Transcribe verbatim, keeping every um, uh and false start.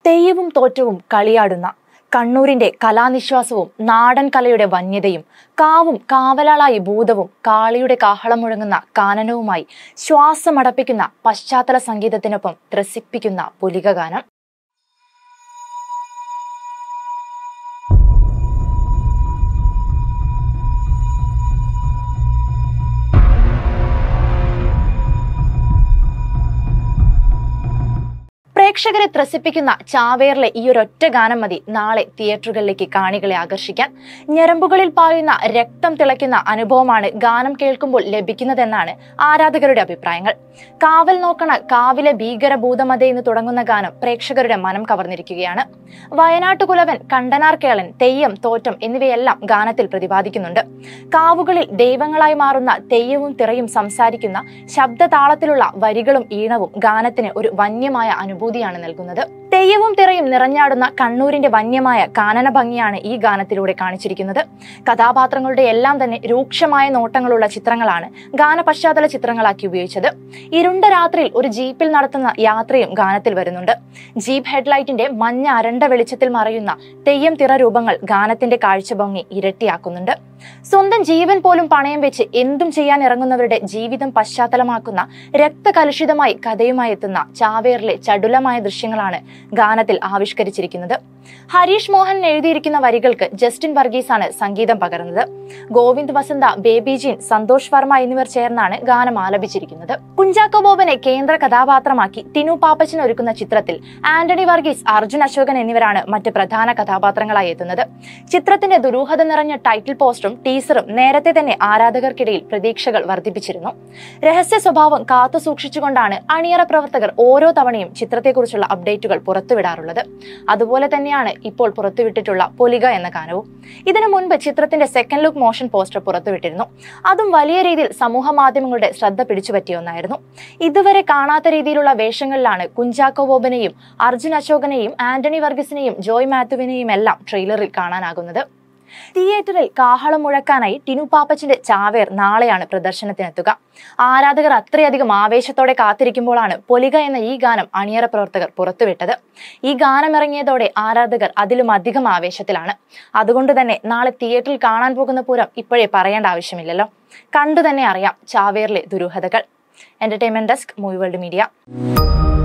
തെയ്യവും തോറ്റവും കളിയാടുന്ന കണ്ണൂരിന്റെ കലാനിശ്വാസവും നാടൻ കലയുടെ വന്യതയും കാവും കാവലാളായി ഭൂതവും കാളിയുടെ കാഹളം മുഴങ്ങുന്ന കാനനവുമായി ശ്വാസമടപ്പിക്കുന്ന പശ്ചാത്തല സംഗീതത്തിനൊപ്പം ത്രസിപ്പിക്കുന്ന പുലികഗാനം. പ്രേക്ഷകരെ ത്രസിപ്പിക്കുന്ന ചാവേറിലെ ഈ ഒരൊറ്റ ഗാനം മതി നാളെ തിയേറ്ററുകളിലേക്ക് കാണികളെ ആകർഷിക്കാൻ. ഞരമ്പുകളിൽ പായുന്ന രക്തം തിളയ്ക്കുന്ന അനുഭവമാണ് ഗാനം കേൾക്കുമ്പോൾ ലഭിക്കുന്നതെന്നാണ് ആരാധകരുടെ അഭിപ്രായങ്ങൾ. കാവൽ നോക്കണ കാവിലെ ഭീകരഭൂതമതേ എന്ന് തുടങ്ങുന്ന ഗാനം പ്രേക്ഷകരുടെ മനം കവർന്നിരിക്കുകയാണ്. വയനാട്ടുകുലവൻ, കണ്ടനാർ കേളൻ, തെയ്യം, തോറ്റം എന്നിവയെല്ലാം ഗാനത്തിൽ പ്രതിപാദിക്കുന്നുണ്ട്. കാവുകളിൽ ദൈവങ്ങളായി മാറുന്ന തെയ്യവും തിറയും സംസാരിക്കുന്ന ശബ്ദതാളത്തിലുള്ള വരികളും ഈണവും ഗാനത്തിന് ഒരു വന്യമായ അനുഭൂതിയാണ് നൽകുന്നത്. തെയ്യവും തിറയും നിറഞ്ഞാടുന്ന കണ്ണൂരിന്റെ വന്യമായ കാനന ഭംഗിയാണ് ഈ ഗാനത്തിലൂടെ കാണിച്ചിരിക്കുന്നത്. കഥാപാത്രങ്ങളുടെ എല്ലാം തന്നെ രൂക്ഷമായ നോട്ടങ്ങളുള്ള ചിത്രങ്ങളാണ് ഗാന പശ്ചാത്തല ചിത്രങ്ങളാക്കി ഉപയോഗിച്ചത്. ഇരുണ്ട രാത്രിയിൽ ഒരു ജീപ്പിൽ നടത്തുന്ന യാത്രയും ഗാനത്തിൽ വരുന്നുണ്ട്. ജീപ്പ് ഹെഡ്ലൈറ്റിന്റെ മഞ്ഞ അരണ്ട വെളിച്ചത്തിൽ മറയുന്ന തെയ്യം തിറ രൂപങ്ങൾ ഗാനത്തിന്റെ കാഴ്ചഭംഗി ഇരട്ടിയാക്കുന്നുണ്ട്. സ്വന്തം ജീവൻ പോലും പണയം വെച്ച് എന്തും ചെയ്യാൻ ഇറങ്ങുന്നവരുടെ ജീവിതം പശ്ചാത്തലമാക്കുന്ന രക്തകലുഷിതമായി കഥയുമായി എത്തുന്ന ചാവേറിലെ ചടുലമായ ദൃശ്യങ്ങളാണ് ഗാനത്തിൽ ആവിഷ്കരിച്ചിരിക്കുന്നത്. ഹരീഷ് മോഹൻ എഴുതിയിരിക്കുന്ന വരികൾക്ക് ജസ്റ്റിൻ വർഗീസ് ആണ് സംഗീതം പകർന്നത്. ഗോവിന്ദ് വസന്ത, ബേബി ജീൻ, സന്തോഷ് വർമ്മ എന്നിവർ ചേർന്നാണ് ഗാനം ആലപിച്ചിരിക്കുന്നത്. കുഞ്ചാക്കോ ബോബനെ കേന്ദ്ര കഥാപാത്രമാക്കി ടിനു പാപ്പച്ചൻ ഒരുക്കുന്ന ചിത്രത്തിൽ ആന്റണി വർഗീസ്, അർജുൻ അശോകൻ എന്നിവരാണ് മറ്റ് പ്രധാന കഥാപാത്രങ്ങളായി എത്തുന്നത്. ചിത്രത്തിന്റെ ദുരൂഹത നിറഞ്ഞ ടൈറ്റിൽ പോസ്റ്ററും ടീസറും നേരത്തെ തന്നെ ആരാധകർക്കിടയിൽ പ്രതീക്ഷകൾ വർദ്ധിപ്പിച്ചിരുന്നു. രഹസ്യ സ്വഭാവം കാത്തു സൂക്ഷിച്ചുകൊണ്ടാണ് അണിയറ പ്രവർത്തകർ ഓരോ തവണയും ചിത്രത്തെക്കുറിച്ചുള്ള അപ്ഡേറ്റുകൾ പുറത്തുവിടാറുള്ളത്. അതുപോലെ തന്നെയാണ് ഇപ്പോൾ പുറത്തുവിട്ടിട്ടുള്ള പൊലിക എന്ന ഗാനവും. ഇതിനു മുൻപ് ചിത്രത്തിന്റെ സെക്കൻഡ് ലുക്ക് മോഷൻ പോസ്റ്റർ പുറത്തുവിട്ടിരുന്നു. അതും വലിയ രീതിയിൽ സമൂഹ മാധ്യമങ്ങളുടെ ശ്രദ്ധ പിടിച്ചുപറ്റിയ ഒന്നായിരുന്നു. ഇതുവരെ കാണാത്ത രീതിയിലുള്ള വേഷങ്ങളിലാണ് കുഞ്ചാക്കോ ബോബനെയും അർജുൻ അശോകനെയും ആന്റണി വർഗീസിനെയും ജോയ് മാത്യുവിനെയും എല്ലാം ട്രെയിലറിൽ കാണാനാകുന്നത്. തിയേറ്ററിൽ കാഹളം മുഴക്കാനായി ടിനു പാപ്പച്ചന്റെ ചാവേർ നാളെയാണ് പ്രദർശനത്തിനെത്തുക. ആരാധകർ അത്രയധികം ആവേശത്തോടെ കാത്തിരിക്കുമ്പോഴാണ് പൊലിക എന്ന ഈ ഗാനം അണിയറ പ്രവർത്തകർ പുറത്തുവിട്ടത്. ഈ ഗാനം ഇറങ്ങിയതോടെ ആരാധകർ അതിലും അധികം ആവേശത്തിലാണ്. അതുകൊണ്ട് തന്നെ നാളെ തിയേറ്ററിൽ കാണാൻ പോകുന്ന പൂരം ഇപ്പോഴേ പറയേണ്ട ആവശ്യമില്ലല്ലോ. കണ്ടു തന്നെ അറിയാം ചാവേറിലെ ദുരൂഹതകൾ. Entertainment desk, movie world media.